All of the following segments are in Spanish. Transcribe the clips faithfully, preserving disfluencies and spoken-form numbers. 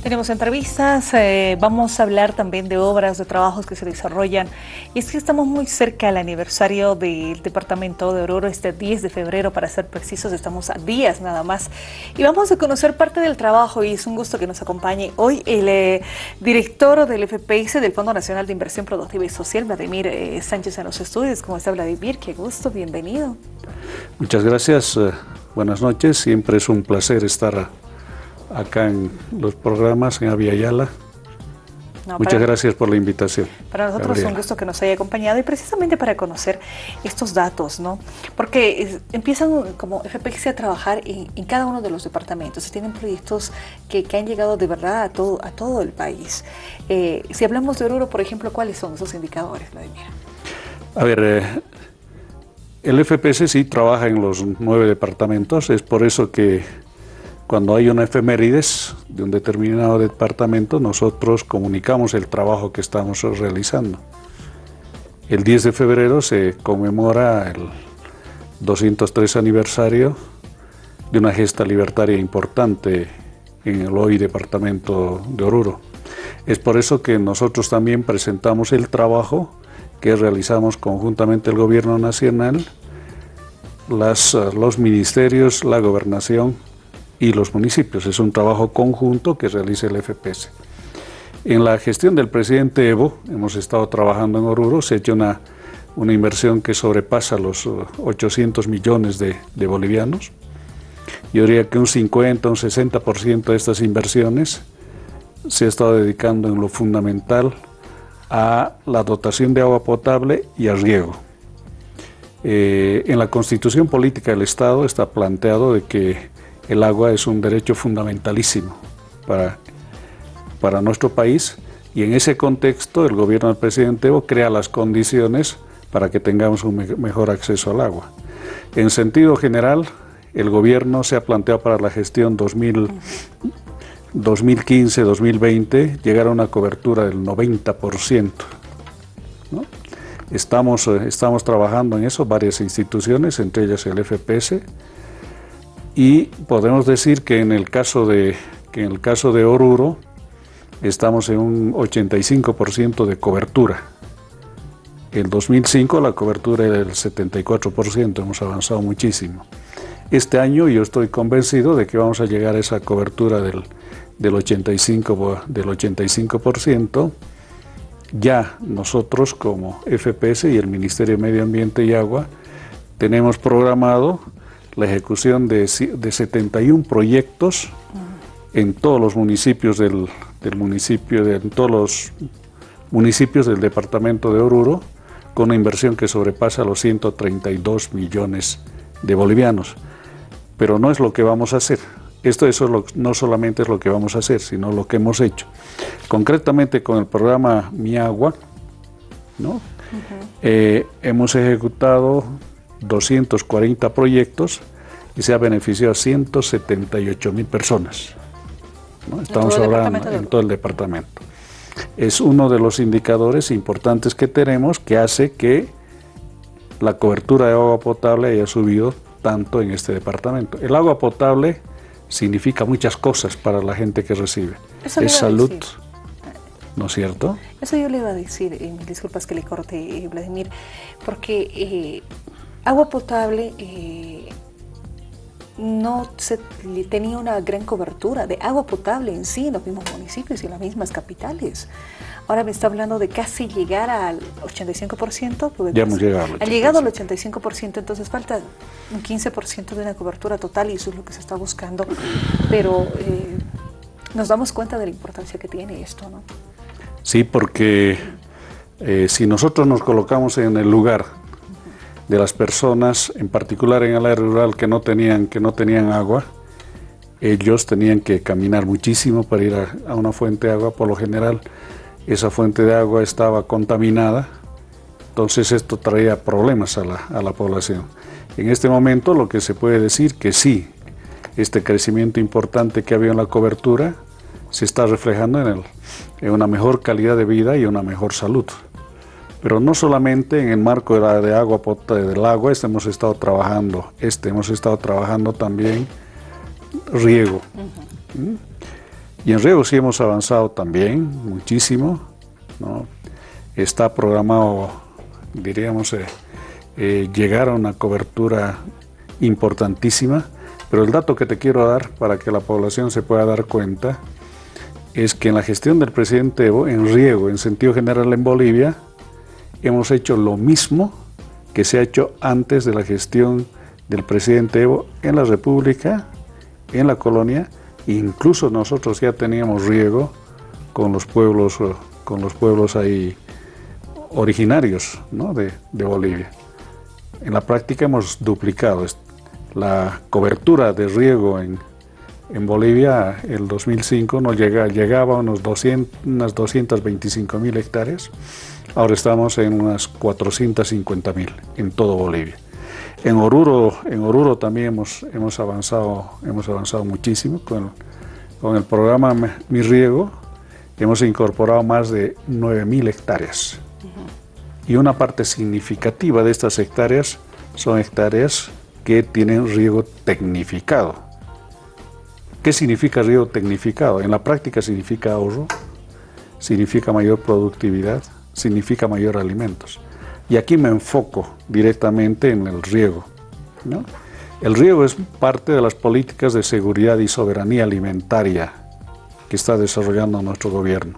Tenemos entrevistas, eh, vamos a hablar también de obras, de trabajos que se desarrollan. Y es que estamos muy cerca del aniversario del Departamento de Oruro, este diez de febrero, para ser precisos, estamos a días nada más. Y vamos a conocer parte del trabajo y es un gusto que nos acompañe hoy el eh, director del F P S, del Fondo Nacional de Inversión Productiva y Social, Vladimir eh, Sánchez, en los estudios. ¿Cómo está, Vladimir? Qué gusto, bienvenido. Muchas gracias, uh, buenas noches, siempre es un placer estar acá en los programas en Aviala. No, Muchas para, gracias por la invitación. Para nosotros Gabriela. Es un gusto que nos haya acompañado y precisamente para conocer estos datos, ¿no? Porque es, empiezan como F P S a trabajar en, en cada uno de los departamentos. Se tienen proyectos que, que han llegado de verdad a todo, a todo el país. Eh, si hablamos de Oruro, por ejemplo, ¿cuáles son esos indicadores, Vladimir? A ver, eh, el F P S sí trabaja en los nueve departamentos, es por eso que cuando hay una efemérides de un determinado departamento, nosotros comunicamos el trabajo que estamos realizando. El diez de febrero se conmemora el doscientos tres aniversario de una gesta libertaria importante en el hoy departamento de Oruro. Es por eso que nosotros también presentamos el trabajo que realizamos conjuntamente el Gobierno Nacional, las, los ministerios, la gobernación y los municipios. Es un trabajo conjunto que realiza el F P S. En la gestión del presidente Evo, hemos estado trabajando en Oruro, se ha hecho una, una inversión que sobrepasa los ochocientos millones de, de bolivianos. Yo diría que un cincuenta, un sesenta por ciento de estas inversiones se ha estado dedicando en lo fundamental a la dotación de agua potable y a riego. Eh, en la Constitución Política del Estado está planteado de que el agua es un derecho fundamentalísimo para, para nuestro país y en ese contexto el gobierno del presidente Evo crea las condiciones para que tengamos un me mejor acceso al agua. En sentido general, el gobierno se ha planteado para la gestión dos mil quince dos mil veinte llegar a una cobertura del noventa por ciento, ¿no? Estamos, estamos trabajando en eso, varias instituciones, entre ellas el F P S, y podemos decir que en el caso de, que en el caso de Oruro estamos en un ochenta y cinco por ciento de cobertura. En dos mil cinco la cobertura era del setenta y cuatro por ciento, hemos avanzado muchísimo. Este año yo estoy convencido de que vamos a llegar a esa cobertura del, del, ochenta y cinco, del ochenta y cinco por ciento. Ya nosotros como F P S y el Ministerio de Medio Ambiente y Agua tenemos programado la ejecución de, de setenta y un proyectos en todos los municipios del, del municipio, de, en todos los municipios del departamento de Oruro, con una inversión que sobrepasa los ciento treinta y dos millones de bolivianos. Pero no es lo que vamos a hacer. Esto eso lo, no solamente es lo que vamos a hacer, sino lo que hemos hecho. Concretamente con el programa Mi Agua, ¿no? Uh-huh. eh, hemos ejecutado doscientos cuarenta proyectos y se ha beneficiado a ciento setenta y ocho mil personas, ¿no? Estamos hablando en todo el departamento. Es uno de los indicadores importantes que tenemos que hace que la cobertura de agua potable haya subido tanto en este departamento. El agua potable significa muchas cosas para la gente que recibe. Es salud, ¿no es cierto? Eso yo le iba a decir, eh, disculpas que le corte, eh, Vladimir, porque eh, agua potable eh, no se tenía una gran cobertura de agua potable en sí en los mismos municipios y en las mismas capitales. Ahora me está hablando de casi llegar al ochenta y cinco por ciento. Ya hemos llegado al Ha llegado al ochenta y cinco por ciento, entonces falta un quince por ciento de una cobertura total y eso es lo que se está buscando. Pero eh, nos damos cuenta de la importancia que tiene esto, ¿no? Sí, porque eh, si nosotros nos colocamos en el lugar de las personas, en particular en el área rural que no tenían, que no tenían agua, ellos tenían que caminar muchísimo para ir a, a una fuente de agua. Por lo general, esa fuente de agua estaba contaminada, entonces esto traía problemas a la, a la población. En este momento lo que se puede decir que sí, este crecimiento importante que había en la cobertura se está reflejando en, el, en una mejor calidad de vida y una mejor salud. Pero no solamente en el marco de, la, de agua potable, del agua, este hemos estado trabajando, este hemos estado trabajando también riego. Uh-huh. ¿Mm? Y en riego sí hemos avanzado también muchísimo, ¿no? Está programado, diríamos, eh, eh, llegar a una cobertura importantísima, pero el dato que te quiero dar para que la población se pueda dar cuenta es que en la gestión del presidente Evo, en riego, en sentido general en Bolivia, hemos hecho lo mismo que se ha hecho antes de la gestión del presidente Evo en la República, en la colonia. Incluso nosotros ya teníamos riego con los pueblos, con los pueblos ahí originarios, ¿no? de, de Bolivia. En la práctica hemos duplicado la cobertura de riego en, en Bolivia. El dos mil cinco nos llega, llegaba a unos doscientos, unas doscientas veinticinco mil hectáreas, ahora estamos en unas cuatrocientas cincuenta mil en todo Bolivia. En Oruro, en Oruro también hemos, hemos, avanzado, hemos avanzado muchísimo con, con el programa Mi Riego. Hemos incorporado más de nueve mil hectáreas. Uh-huh. Y una parte significativa de estas hectáreas son hectáreas que tienen riego tecnificado. ¿Qué significa riego tecnificado? En la práctica significa ahorro, significa mayor productividad, significa mayor alimentos. Y aquí me enfoco directamente en el riego, ¿no? El riego es parte de las políticas de seguridad y soberanía alimentaria que está desarrollando nuestro gobierno.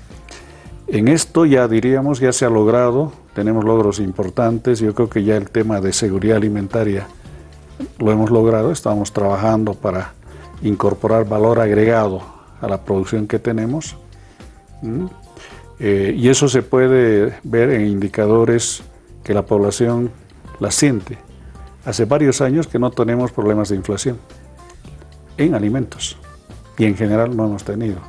En esto ya diríamos, ya se ha logrado, tenemos logros importantes. Yo creo que ya el tema de seguridad alimentaria lo hemos logrado, estamos trabajando para incorporar valor agregado a la producción que tenemos. ¿Mm? Eh, y eso se puede ver en indicadores que la población la siente. Hace varios años que no tenemos problemas de inflación en alimentos y en general no hemos tenido.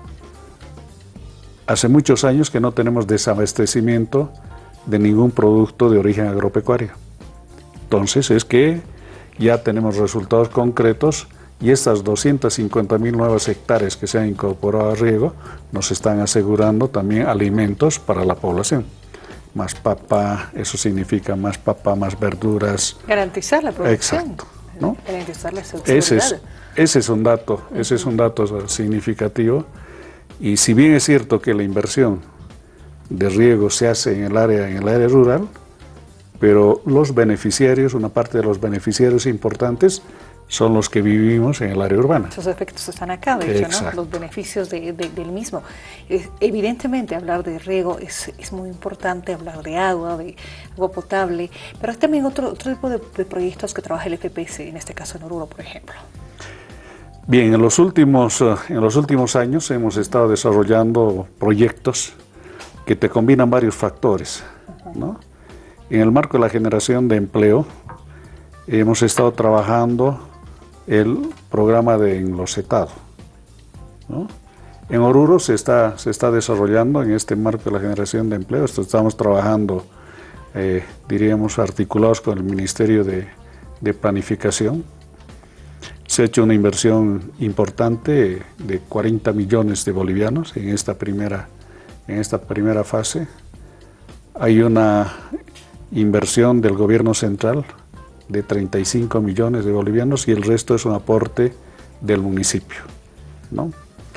Hace muchos años que no tenemos desabastecimiento de ningún producto de origen agropecuario. Entonces es que ya tenemos resultados concretos. Y estas doscientas cincuenta mil nuevas hectáreas que se han incorporado a riego nos están asegurando también alimentos para la población. Más papa, eso significa más papa, más verduras. Garantizar la producción. Exacto, ¿no? Garantizar la seguridad. Ese es, ese es un dato, uh-huh. ese es un dato significativo. Y si bien es cierto que la inversión de riego se hace en el área, en el área rural, pero los beneficiarios, una parte de los beneficiarios importantes, son los que vivimos en el área urbana. Esos efectos están acá, de hecho, ¿no? Los beneficios de, de, del mismo. Evidentemente, hablar de riego es, es muy importante, hablar de agua, de agua potable, pero hay también otro, otro tipo de, de proyectos que trabaja el F P S, en este caso en Oruro, por ejemplo. Bien, en los últimos, en los últimos años hemos estado desarrollando proyectos que te combinan varios factores, uh-huh. ¿no? En el marco de la generación de empleo, hemos estado trabajando el programa de enlosetado, ¿no? En Oruro se está, se está desarrollando en este marco de la generación de empleo. Estamos trabajando, eh, diríamos, articulados con el Ministerio de, de Planificación. Se ha hecho una inversión importante de cuarenta millones de bolivianos en esta primera, en esta primera fase. Hay una inversión del gobierno central de treinta y cinco millones de bolivianos y el resto es un aporte del municipio, ¿no?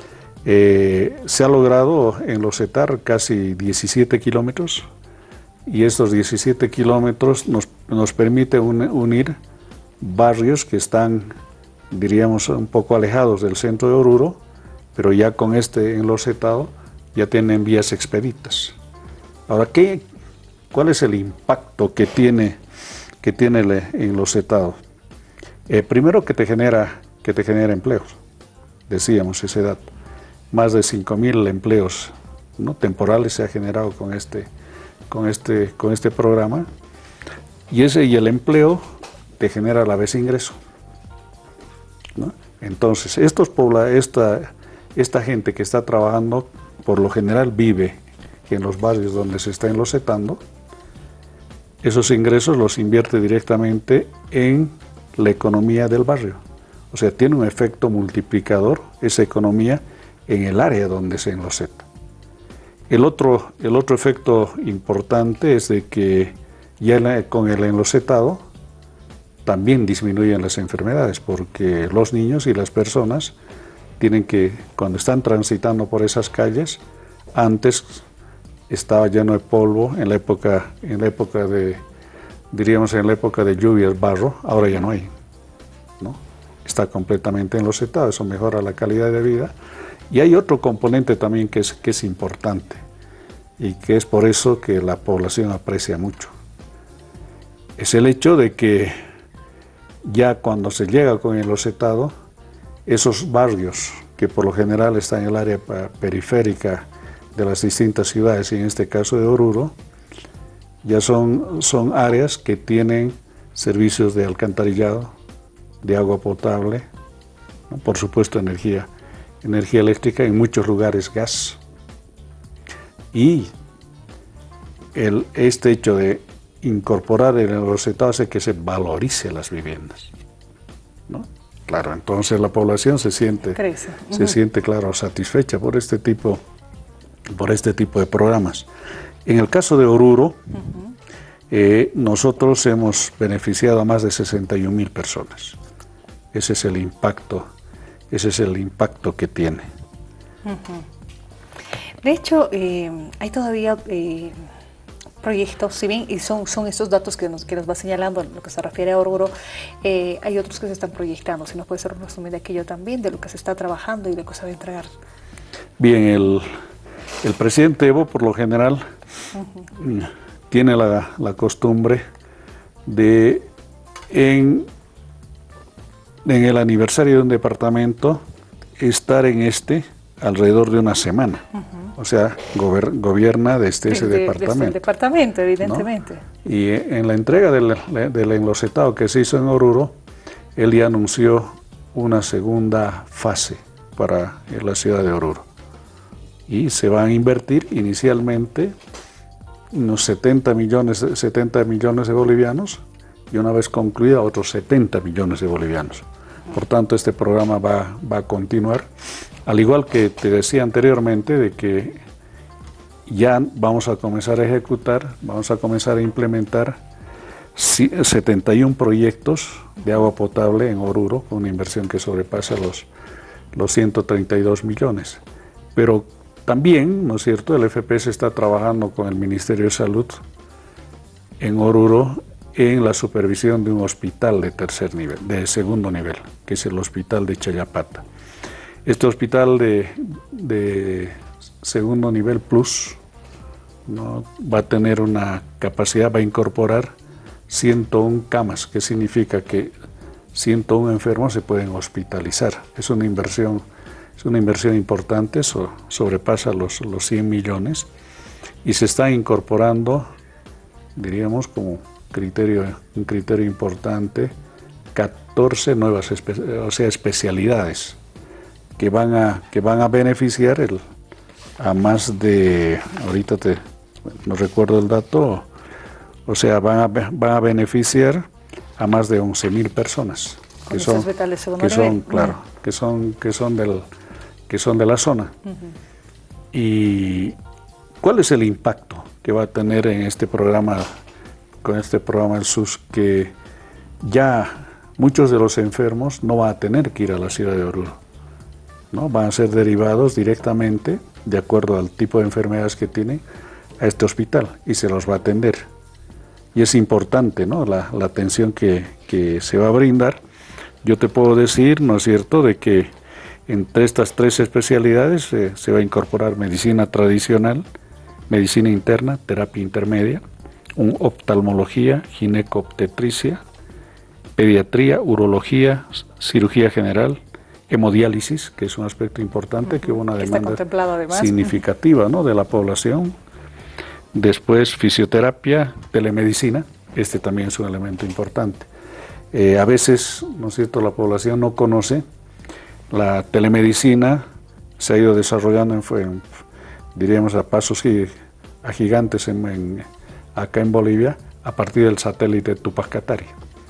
Eh, se ha logrado enlosetar casi diecisiete kilómetros y estos diecisiete kilómetros nos, nos permite un, unir barrios que están, diríamos, un poco alejados del centro de Oruro, pero ya con este enlosetado ya tienen vías expeditas. Ahora, ¿qué, ¿cuál es el impacto que tiene que tiene el enlosetado? Eh, primero que te genera que te genera empleos, decíamos ese dato, más de cinco mil empleos, ¿no? temporales se ha generado con este, con este, con este programa, y ese y el empleo te genera a la vez ingreso, ¿no? Entonces estos pobla, esta, esta gente que está trabajando por lo general vive en los barrios donde se está enlosetando. Esos ingresos los invierte directamente en la economía del barrio. O sea, tiene un efecto multiplicador esa economía en el área donde se enloseta. El otro, el otro efecto importante es de que ya la, con el enlosetado también disminuyen las enfermedades, porque los niños y las personas tienen que, cuando están transitando por esas calles, antes estaba lleno de polvo en la época, en la época de, diríamos en la época de lluvias, barro, ahora ya no hay, ¿no? Está completamente enlosetado, eso mejora la calidad de vida. Y hay otro componente también que es, que es importante, y que es por eso que la población aprecia mucho. Es el hecho de que ya cuando se llega con el enlosetado, esos barrios que por lo general están en el área periférica de las distintas ciudades, y en este caso de Oruro, ya son, son áreas que tienen servicios de alcantarillado, de agua potable, ¿no? Por supuesto energía, energía eléctrica, en muchos lugares gas. Y el, este hecho de incorporar el enlosetado hace que se valorice las viviendas, ¿no? Claro, entonces la población se siente, Crece. se uh-huh. siente, claro, satisfecha por este tipo, por este tipo de programas. En el caso de Oruro, uh-huh. eh, nosotros hemos beneficiado a más de sesenta y un mil personas. Ese es el impacto, ese es el impacto que tiene. Uh-huh. De hecho, eh, hay todavía eh, proyectos, si bien y son, son estos datos que nos, que nos va señalando en lo que se refiere a Oruro, eh, hay otros que se están proyectando. Si nos puede hacer un resumen de aquello también, de lo que se está trabajando y de lo que se va a entregar. Bien, el, el presidente Evo, por lo general, uh-huh. tiene la, la costumbre de, en, en el aniversario de un departamento, estar en este alrededor de una semana. Uh-huh. O sea, gober, gobierna desde, desde ese departamento. Desde el departamento, evidentemente. ¿No? Y en la entrega del, del enlosetado que se hizo en Oruro, él ya anunció una segunda fase para la ciudad de Oruro. Y se van a invertir inicialmente unos setenta millones de bolivianos, y una vez concluida otros setenta millones de bolivianos. Por tanto, este programa va, va a continuar. Al igual que te decía anteriormente, de que ya vamos a comenzar a ejecutar, vamos a comenzar a implementar setenta y un proyectos de agua potable en Oruro, con una inversión que sobrepasa los, los ciento treinta y dos millones. Pero también, ¿no es cierto?, el F P S está trabajando con el Ministerio de Salud en Oruro en la supervisión de un hospital de tercer nivel, de segundo nivel, que es el Hospital de Chayapata. Este hospital de, de segundo nivel plus, ¿no?, va a tener una capacidad, va a incorporar ciento una camas, que significa que ciento uno enfermos se pueden hospitalizar. Es una inversión, es una inversión importante, eso sobrepasa los, los cien millones, y se está incorporando, diríamos, como criterio, un criterio importante, catorce nuevas espe o sea, especialidades que van a, que van a beneficiar el, a más de, ahorita te, no recuerdo el dato, o sea, van a, van a beneficiar a más de once mil personas que son, que son, claro, uh-huh. que son, que son del, que son de la zona. Uh-huh. ¿Y cuál es el impacto que va a tener en este programa, con este programa del S U S? Que ya muchos de los enfermos no van a tener que ir a la ciudad de Oruro, ¿no? Van a ser derivados directamente, de acuerdo al tipo de enfermedades que tienen, a este hospital, y se los va a atender. Y es importante, ¿no?, la, la atención que, que se va a brindar. Yo te puedo decir, ¿no es cierto?, de que entre estas tres especialidades eh, se va a incorporar medicina tradicional, medicina interna, terapia intermedia, un oftalmología, gineco-obstetricia, pediatría, urología, cirugía general, hemodiálisis, que es un aspecto importante, uh-huh. que hubo una demanda significativa, ¿no?, de la población. Después fisioterapia, telemedicina, este también es un elemento importante. Eh, a veces, ¿no es cierto?, la población no conoce, la telemedicina se ha ido desarrollando, en, en, diríamos, a pasos y, a gigantes en, en, acá en Bolivia, a partir del satélite Tupac Katari,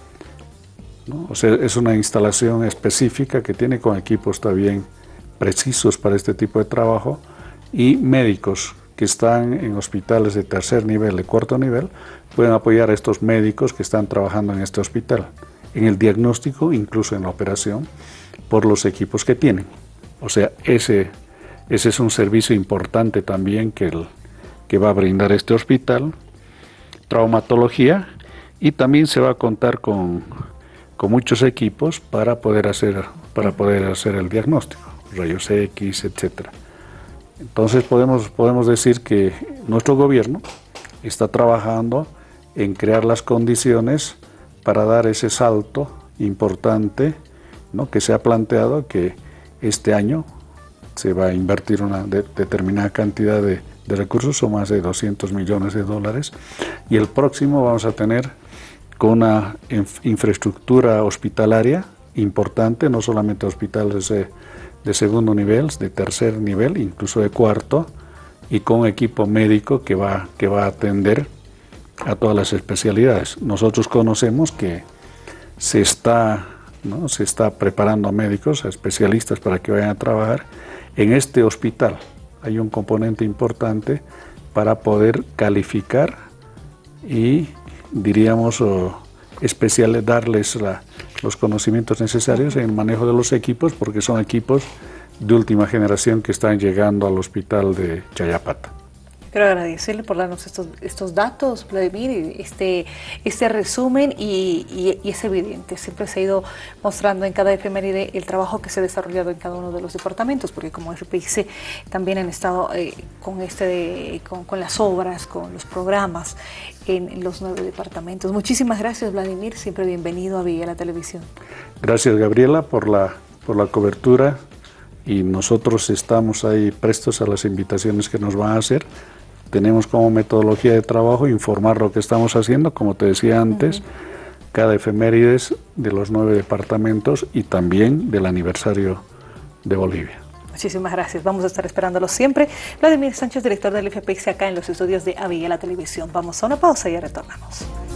¿no? O sea, es una instalación específica que tiene con equipos también precisos para este tipo de trabajo, y médicos que están en hospitales de tercer nivel, de cuarto nivel, pueden apoyar a estos médicos que están trabajando en este hospital, en el diagnóstico, incluso en la operación, por los equipos que tienen. O sea, ese, ese es un servicio importante también que, el, que va a brindar este hospital. Traumatología, y también se va a contar con, con muchos equipos para poder hacer, para poder hacer el diagnóstico, rayos X, etcétera. Entonces podemos, podemos decir que nuestro gobierno está trabajando en crear las condiciones para dar ese salto importante, ¿no?, que se ha planteado, que este año se va a invertir una de, determinada cantidad de, de recursos, o más de doscientos millones de dólares, y el próximo vamos a tener con una inf infraestructura hospitalaria importante, no solamente hospitales de, de segundo nivel, de tercer nivel, incluso de cuarto, y con equipo médico que va, que va a atender a todas las especialidades. Nosotros conocemos que se está, ¿no?, se está preparando a médicos, a especialistas para que vayan a trabajar en este hospital. Hay un componente importante para poder calificar y, diríamos, o especial, darles la, los conocimientos necesarios en el manejo de los equipos, porque son equipos de última generación que están llegando al hospital de Chayapata. Quiero agradecerle por darnos estos, estos datos, Vladimir, este, este resumen, y, y, y es evidente, siempre se ha ido mostrando en cada efeméride el trabajo que se ha desarrollado en cada uno de los departamentos, porque como F P I C también han estado eh, con, este de, con, con las obras, con los programas en los nueve departamentos. Muchísimas gracias, Vladimir, siempre bienvenido a Vía la Televisión. Gracias, Gabriela, por la, por la cobertura, y nosotros estamos ahí prestos a las invitaciones que nos van a hacer. Tenemos como metodología de trabajo informar lo que estamos haciendo, como te decía antes, uh-huh. cada efemérides de los nueve departamentos y también del aniversario de Bolivia. Muchísimas gracias, vamos a estar esperándolo siempre. Vladimir Sánchez, director del F P I C acá en los estudios de Avia la Televisión. Vamos a una pausa y ya retornamos.